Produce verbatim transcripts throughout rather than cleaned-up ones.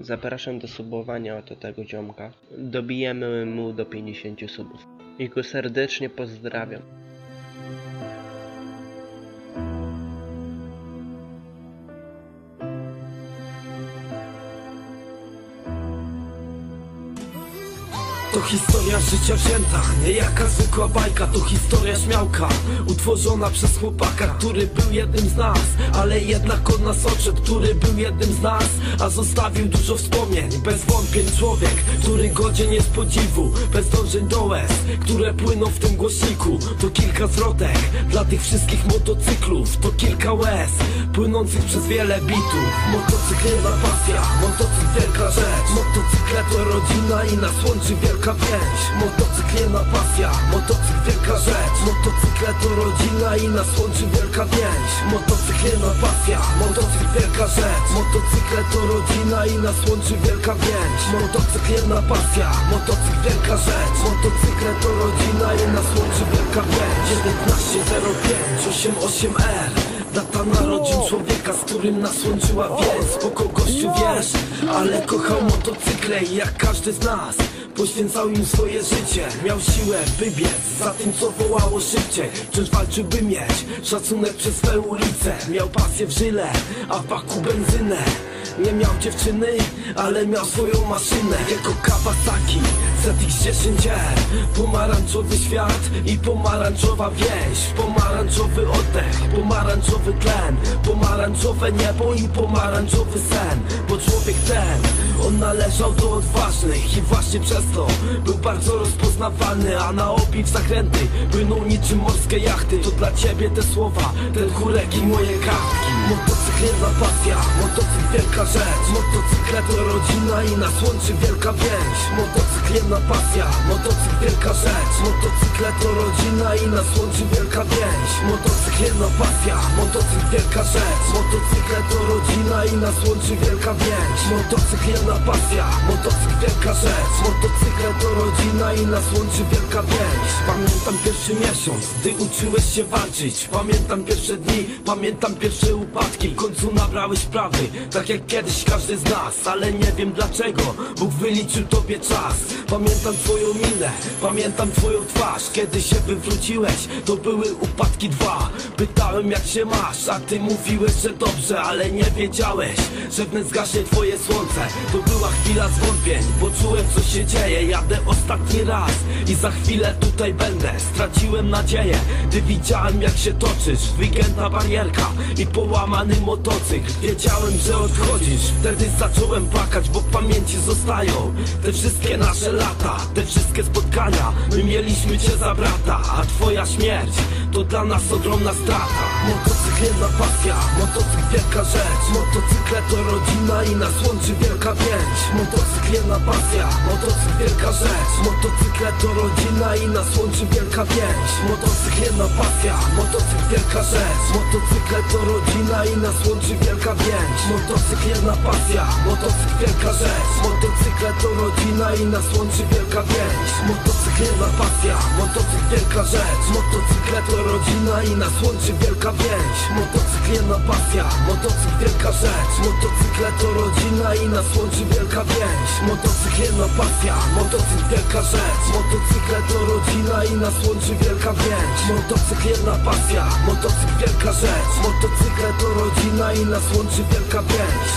Zapraszam do subowania do tego ziomka. Dobijemy mu do pięćdziesięciu subów. I go serdecznie pozdrawiam. To historia życia wzięta, nie jaka zwykła bajka. To historia śmiałka, utworzona przez chłopaka, który był jednym z nas, ale jednak od nas odszedł. Który był jednym z nas, a zostawił dużo wspomnień. Bez wątpień człowiek, który godzien jest podziwu, bez dążeń do łez, które płyną w tym głośniku. To kilka zwrotek dla tych wszystkich motocyklów. To kilka łez płynących przez wiele bitów. Motocykl jedna pasja, motocykl wielka rzecz. Motocykle to rodzina i nas łączy wielka więź. Motocykl jedna pasja, motocykl wielka rzecz. Motocykle to rodzina i nas łączy wielka więź. Motocykl jedna pasja, motocykl wielka rzecz. Motocykle to rodzina i nas łączy wielka więź. Motocykl jedna pasja, motocykl wielka rzecz. Motocykle to rodzina i nas łączy wielka więź. dziewiętnaście zero pięć osiem osiem R, data narodzin człowieka, z którym nas łączyła więź. Spoko gościu, wiesz, ale kochał motocykle i jak każdy z nas poświęcał im swoje życie. Miał siłę, by biec za tym, co wołało szybciej. Wciąż walczył, by mieć szacunek przez swe ulice. Miał pasję w żyle, a w baku benzynę. Nie miał dziewczyny, ale miał swoją maszynę. Jego Kawasaki Z X dziesięć R, pomarańczowy świat i pomarańczowa wieś. Pomarańczowy oddech, pomarańczowy tlen, pomarańczowe niebo i pomarańczowy sen. Bo człowiek ten, on należał do odważnych i właśnie przez to był bardzo rozpoznawalny. A na obieg zakręty płyną niczym morskie jachty. To dla ciebie te słowa, ten chórek i moje kartki. Motocykl jedna pasja, motocykl wielka rzecz. Motocykle to rodzina i nas łączy wielka więź. Motocykl jedna pasja, motocykl wielka rzecz. Motocykle to rodzina i nas łączy wielka więź. Motocykl jedna pasja, motocykl wielka rzecz. Motocykle to rodzina i nas łączy wielka więź. Motocykl jedna pasja, motocykl wielka rzecz. Motocykle to rodzina i nas łączy wielka więź. Pamiętam pierwszy miesiąc, gdy uczyłeś się walczyć. Pamiętam pierwsze dni, pamiętam pierwsze upadki. W końcu nabrałeś prawy, tak jak kiedyś każdy z nas. Ale nie wiem dlaczego Bóg wyliczył tobie czas. Pamiętam twoją minę, pamiętam twoją twarz. Kiedy się wywróciłeś, to były upadki dwa. Pytałem jak się masz, a ty mówiłeś, że dobrze. Ale nie wiedziałeś, że wnet zgaśnie twoje słońce. To była chwila zwątpień, bo czułem co się dzieje. Jadę ostatni raz i za chwilę tutaj będę. Straciłem nadzieję, gdy widziałem jak się toczysz. Wygięta barierka i połamany motocykl. Wiedziałem, że odchodzisz, wtedy zacząłem płakać, bo w pamięci zostają te wszystkie nasze lata, te wszystkie spotkania. My mieliśmy cię za brata, a twoja śmierć to dla nas ogromna strata. Motocykl jedna pasja, motocykl wielka rzecz. Motocykle to rodzina i nas łączy wielka więź. Motocykl jedna pasja, motocykl wielka rzecz. Motocykle to rodzina i nas łączy wielka więź. Motocykl jedna pasja, motocykl wielka rzecz. Motocykle to rodzina i nas łączy wielka więź. Motocykl jedna pasja, motocykl wielka rzecz. Motocykle to rodzina i nas łączy wielka więź. Motocykl jedna pasja, motocykl wielka rzecz. Motocykle to rodzina i nas łączy wielka więź. Motocykl jedna pasja, motocykl wielka rzecz. Motocykle to rodzina i nas łączy wielka więź. Motocykl jedna pasja, motocykl wielka rzecz. Motocykle to rodzina i nas łączy wielka więź. Motocykl jedna pasja, motocykl wielka rzecz. Motocykle to rodzina i nas łączy wielka więź.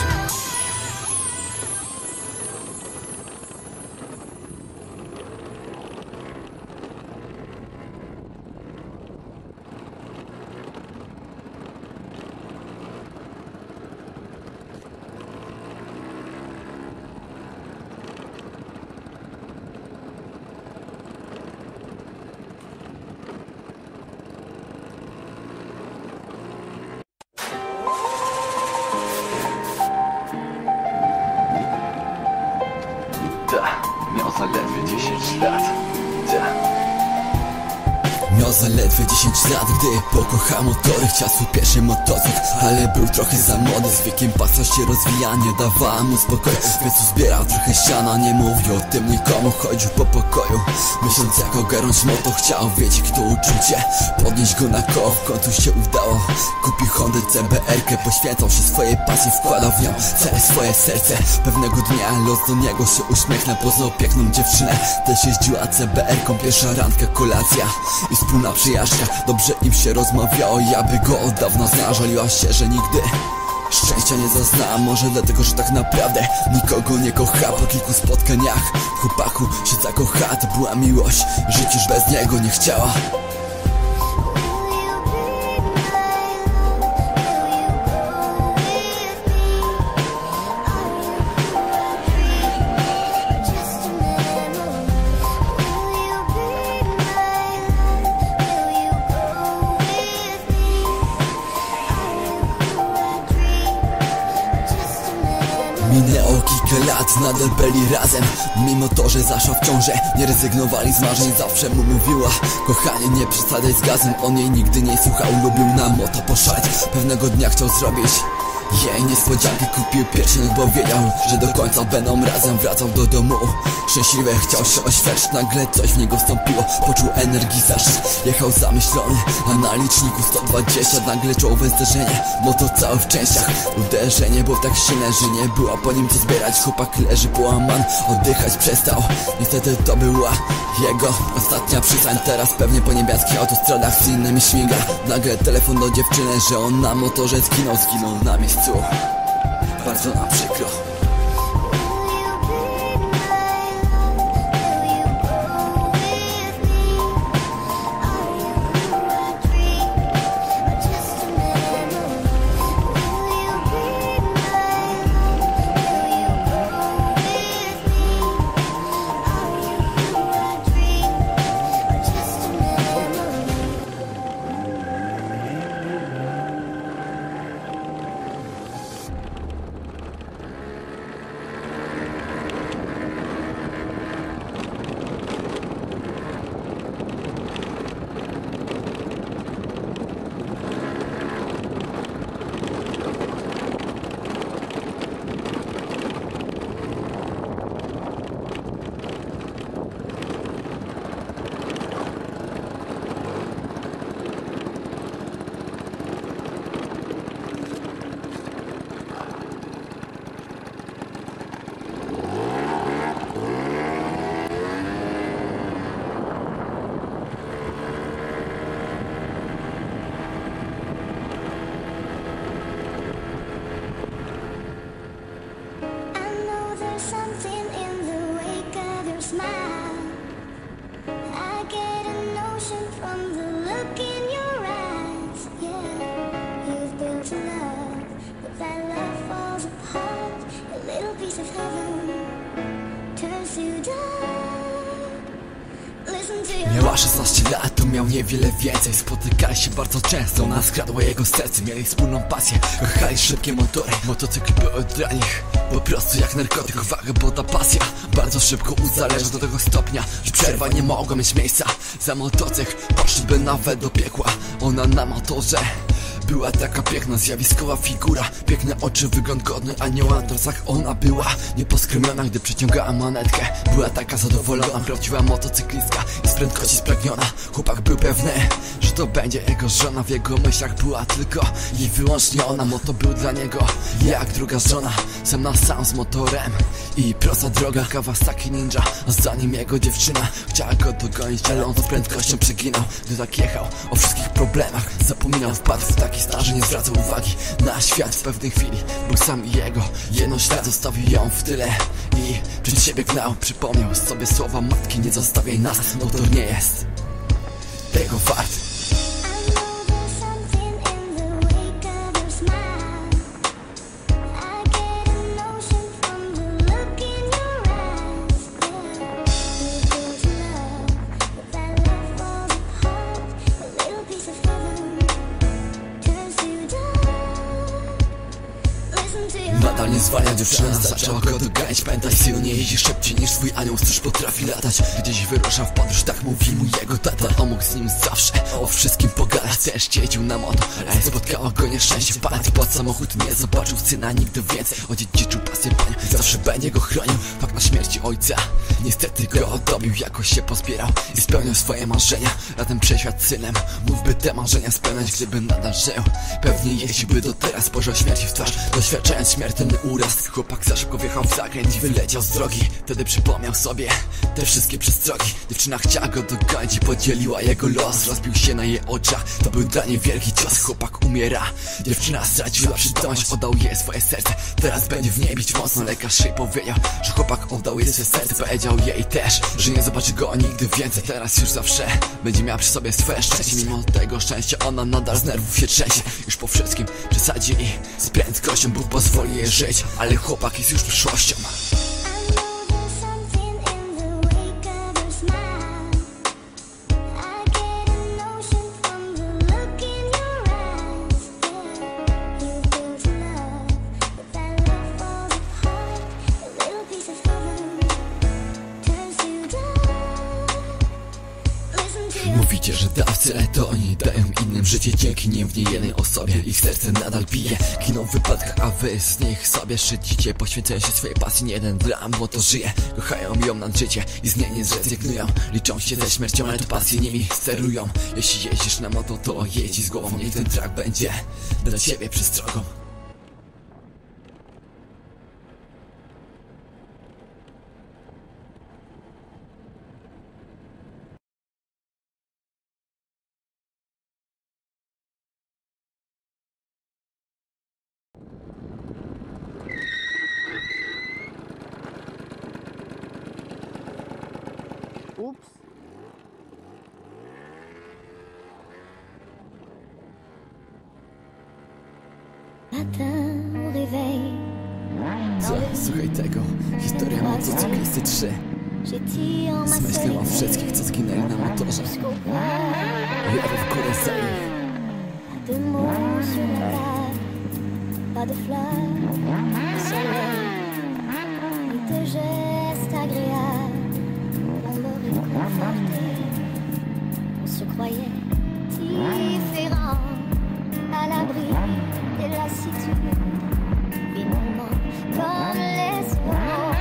Miał zaledwie dziesięć lat. Ta. Miał miał zaledwie dziesięć lat, gdy pokochał motory. Chciał swój pierwszy motocykl, ale był trochę za młody. Z wiekiem pasja się rozwija, nie dawała mu spokoju, więc zbierał trochę siana. Nie mówił o tym nikomu, chodził po pokoju, myśląc jak ogarnąć moto. Chciał wiedzieć to uczucie, podnieść go na koło. W końcu się udało, kupił Hondę C B R-kę. Poświęcał się swojej pasji, wkładał w nią całe swoje serce. Pewnego dnia los do niego się uśmiechnął, poznał piękną dziewczynę, też jeździła C B R-ką. Pierwsza randka, kolacja i wspólna przyjaźń. Dobrze im się rozmawiało, ja by go od dawna znała. Żaliła się, że nigdy szczęścia nie zaznała, może dlatego, że tak naprawdę nikogo nie kocha. Po kilku spotkaniach w chłopaku się zakochała. To była miłość, żyć już bez niego nie chciała. Minęło kilka lat, nadal byli razem. Mimo to, że zaszła w ciążę, nie rezygnowali z marzeń. Zawsze mu mówiła: kochanie, nie przesadzaj z gazem. On jej nigdy nie słuchał, lubił na moto poszaleć. Pewnego dnia chciał zrobić jej niespodziankę, kupił pierścionek, bo wiedział, że do końca będą razem. Wracał do domu szczęśliwy, chciał się oświadczyć. Nagle coś w niego wstąpiło, poczuł energii zaszczyt. Jechał zamyślony, a na liczniku sto dwadzieścia. Nagle czołowe zderzenie, moto cały w częściach. Uderzenie było tak silne, że nie było po nim co zbierać. Chłopak leży połamany, oddychać przestał. Niestety to była jego ostatnia przystań. Teraz pewnie po niebieskich autostradach z innymi śmiga. Nagle telefon do dziewczyny, że on na motorze zginął, zginął na miejscu. Bardzo nam przykro. Miała szesnaście lat, to miał niewiele więcej. Spotykali się bardzo często, ona skradła jego serce. Mieli wspólną pasję, kochali szybkie motory. Motocykl były dla nich po prostu jak narkotyk. Uwaga, bo ta pasja bardzo szybko uzależnia do tego stopnia, że przerwa nie mogła mieć miejsca. Za motocykl poszliby nawet do piekła. Ona na motorze była taka piękna, zjawiskowa figura. Piękne oczy, wygląd godny anioła. Na trasach ona była nieposkromiona, gdy przeciągała manetkę. Była taka zadowolona, prawdziwa motocyklistka i z prędkości spragniona. Chłopak był pewny, że to będzie jego żona. W jego myślach była tylko i wyłącznie ona. Moto był dla niego jak druga żona. Sam na sam z motorem i prosta droga, Kawasaki Ninja. A za nim jego dziewczyna chciała go dogonić, ale on z prędkością przeginał. Gdy tak jechał, o wszystkich problemach zapominał. Wpadł w taki stan, że nie zwracał uwagi na świat. W pewnej chwili był sam i jego jedno ślad. Zostawił ją w tyle i przed siebie gnał. Przypomniał sobie słowa matki: nie zostawiaj nas, motor nie jest tego wart. Nadal nie zwalnia. Dziewczyna zaczęła go doganiać. Pamiętaj, synu, nie jeździ szybciej niż twój anioł, stróż potrafi latać. Gdzieś wyruszał w podróż, tak mówi mu jego tata. On mógł z nim zawsze o wszystkim pogadać. Też jeździł na moto, ale spotkało go nieszczęście. Wpadł pod samochód, nie zobaczył syna nigdy więcej. Odziedziczył pasję panią, zawsze będzie go chronił. Fakt na śmierci ojca niestety go odobił. Jakoś się pozbierał i spełniał swoje marzenia. Razem przeświat synem, mógłby te marzenia spełniać, gdyby nadal żył. Pewnie jeździłby do teraz, spojrzał śmierci w twarz, doświadczając śmiertelny uraz. Chłopak za szybko wjechał w zakręt i wyleciał z drogi. Wtedy przypomniał sobie te wszystkie przestrogi. Dziewczyna chciała go dogonić i podzieliła jego los. Rozbił się na jej oczach, to był dla niej wielki cios. Chłopak umiera, dziewczyna straciła przytomność. Oddał jej swoje serce, teraz będzie w niej bić mocno. Lekarz jej powiedział, że chłopak oddał jej swoje serce. Powiedział jej też, że nie zobaczy go nigdy więcej. Teraz już zawsze będzie miała przy sobie swoje szczęście. Mimo tego szczęścia ona nadal z nerwów się trzęsie. Już po wszystkim przesadzi i z prędkością Bóg pozwoli jej żyć, ale chłopak jest już przyszłością. Mówicie, że dawcy, ale to oni dają innym życie dzięki niewinnej osobie. Ich serce nadal bije, giną w wypadkach, a wy z nich sobie szydzicie. Poświęcają się swojej pasji, nie jeden dram, bo to żyje. Kochają ją nad życie i z niej nie zrezygnują. Liczą się ze śmiercią, ale to pasje nimi sterują. Jeśli jeździsz na moto, to jedź z głową. Niech ten track będzie dla ciebie przestrogą. Ups. Matin au réveil. Co? Słuchaj tego. Historia motocyklisty trzy. Zmyślił o wszystkich, co zginęli na motorze. Jadę w górę za ich. De mots sur la table, pas de fleurs, soleil, ni de gestes agréables pour me réconforter. On se croyait différents, à l'abri des lassitudes, finalement comme l'espoir.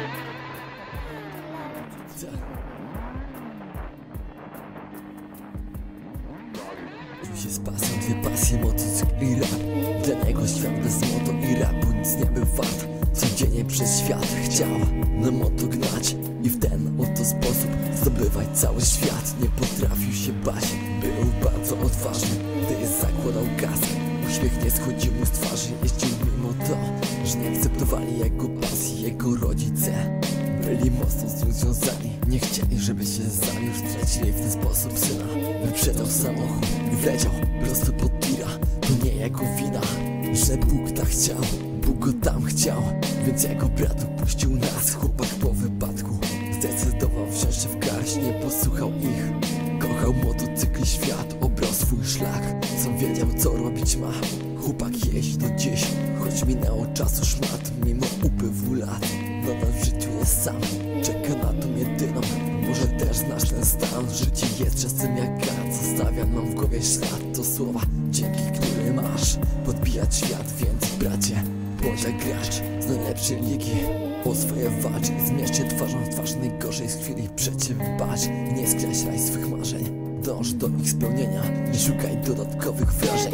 Tu się spasą dwie pasje, motocykl i rap. Dla niego świat bez moto i rapu nic nie był wart. Codziennie przez świat chciał na moto gnać i w ten oto sposób zdobywać cały świat. Nie potrafił się bać, był bardzo odważny, gdy zakładał kask. Uśmiech nie schodził mu z twarzy, jeździł mimo to, że nie akceptowali jego pasji, jego rodzice. Byli mocno z nim związani, nie chcieli, żeby się zawiódł. Stracili w ten sposób syna. Wyprzedał samochód i wleciał prosto pod tira. To nie jego wina, że Bóg tak chciał. Bóg go tam chciał, więc jego brat opuścił nas. Chłopak po wypadku zdecydował wziąć się w garść, nie posłuchał ich. Kochał motocykl i świat, obrał swój szlak. Sam wiedział, co robić ma. Chłopak jeździ do dziś, choć minęło czasu szmat. Mimo upływu lat nadal w życiu jest sam. Czeka na tą jedyną. Może też znasz ten stan. Życie jest czasem jak gad, zostawia nam w głowie ślad. To słowa, dzięki którym masz podbijać świat. Więc bracie, bądź jak gracz z najlepszej ligi. O swoje walcz i zmierz się twarzą w twarz najgorzej z chwili. Przeciw bacz i nie skreślaj swych marzeń. Dąż do ich spełnienia, nie szukaj dodatkowych wrażeń.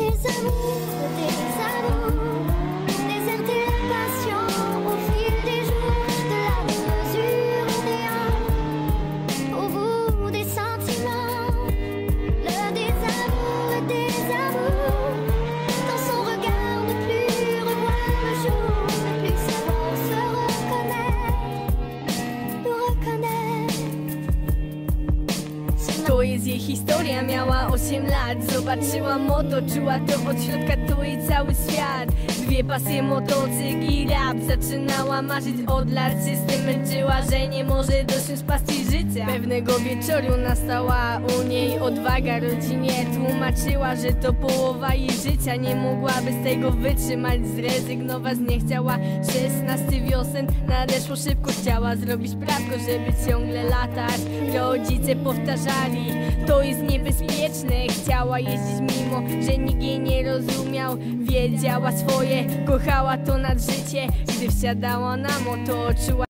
Poezję, historia miała miała osiem lat. Zobaczyła moto, czuła to od środka, to jej cały świat. Dwie pasje, motocykl i rap. Zaczynała marzyć od lat, system męczyła, że nie może dosiąść pasji życia. Pewnego wieczoru nastała u niej odwaga. Rodzinie tłumaczyła, że to połowa jej życia. Nie mogłaby z tego wytrzymać, zrezygnować nie chciała. Szesnasty wiosen nadeszło szybko, chciała zrobić prawko, żeby ciągle latać. Rodzice powtarzali, to jest niebezpieczne. Chciała jeździć mimo, że nikt jej nie rozumiał. Wiedziała swoje, kochała to nad życie. Gdy wsiadała na moto, czuła